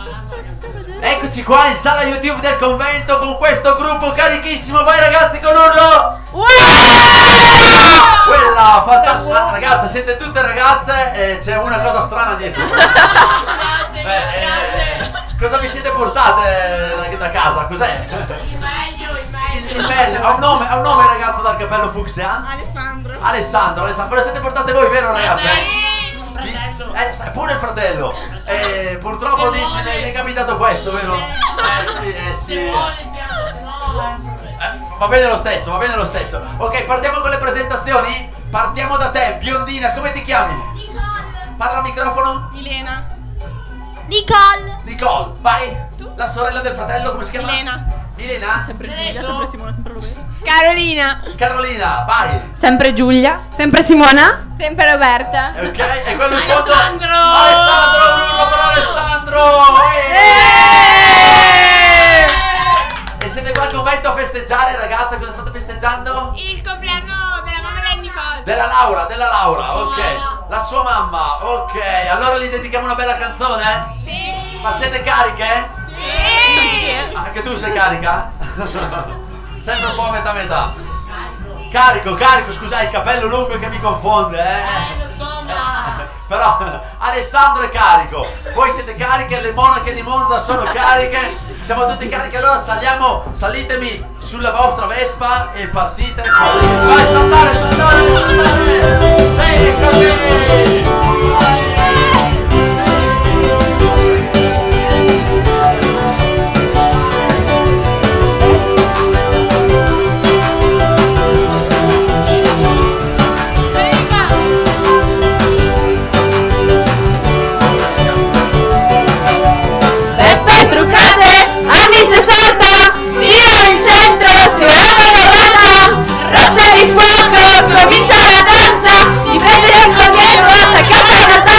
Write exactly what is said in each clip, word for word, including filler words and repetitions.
Eccoci qua in sala YouTube del convento con questo gruppo carichissimo. Vai ragazzi con urlo. Quella fantastica. Ragazze, siete tutte ragazze e c'è una cosa strana dietro. Grazie, Beh, grazie. eh, cosa vi siete portate da, da casa? Cos'è? Il meglio, il meglio. Il meglio. Ha un nome, ha un nome ragazzo dal capello fucsia? Alessandro. Alessandro, Alessandro. Ve lo siete portate voi, vero ragazzi? Sì, fratello. Eh, sai, pure il fratello. Eh, purtroppo Se dici, vuole. mi è capitato questo, vero? Eh sì, eh sì. Se vuole siamo, se no... Eh, va bene lo stesso, va bene lo stesso. Ok, partiamo con le presentazioni. Partiamo da te, biondina, come ti chiami? Nicole. Parla al microfono. Milena. Nicole. Nicole, vai. La sorella del fratello, come si chiama? Milena. Milena. Sempre Te Giulia, detto? sempre Simona, sempre Roberto. Carolina. Carolina, vai. Sempre Giulia. Sempre Simona. Sempre Roberta. Ok, e quello in fondo. Alessandro! Alessandro, un urlo per Alessandro. E siete qua al convento a festeggiare, ragazze? Cosa state festeggiando? Il compleanno della mamma di Nicole. Della Laura, della Laura, Sua ok. mamma. La sua mamma, ok. Allora gli dedichiamo una bella canzone? Sì. Ma siete cariche? Sì. Anche tu sei carica? Sempre un po' a metà metà. Carico, carico, scusa, il capello lungo che mi confonde, eh. Eh, lo so, ma... Però Alessandro è carico, voi siete cariche, le monache di Monza sono cariche, siamo tutti carichi, allora saliamo, salitemi sulla vostra Vespa e partite così. Vai, saltare, saltare, saltare! Eccoci! Vespe truccate, anni sessanta. Girano in centro, sfiorando la vada. Rosse di fuoco, comincia la danza. I frecce del dietro, attaccata alla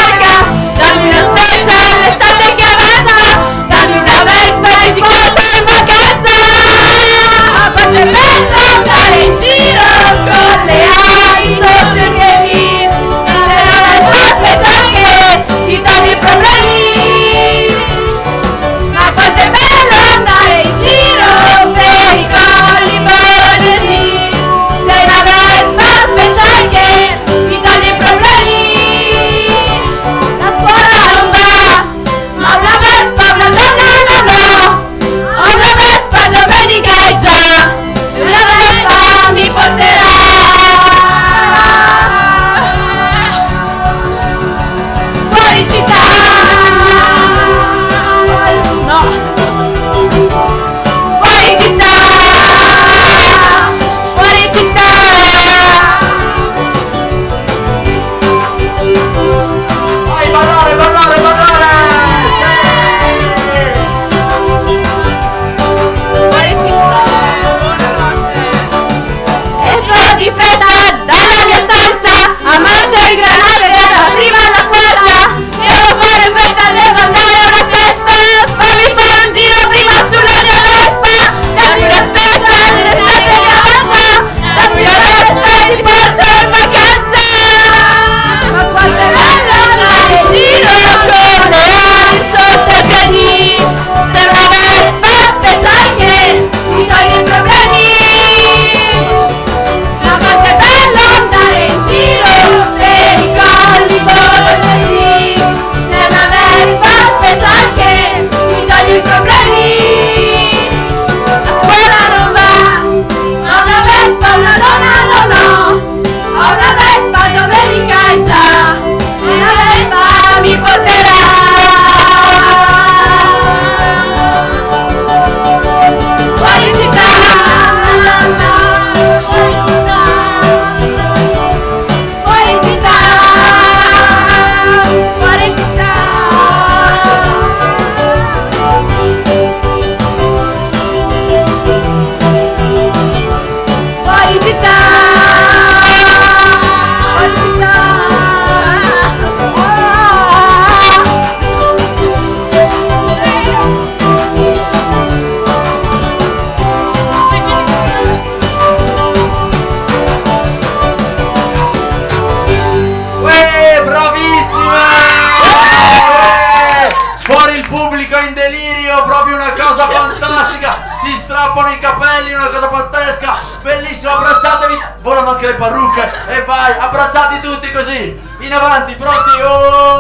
proprio una cosa fantastica. Si strappano i capelli, una cosa pazzesca. Bellissimo, abbracciatevi. Volano anche le parrucche. E vai, abbracciati tutti così. In avanti, pronti? Oh!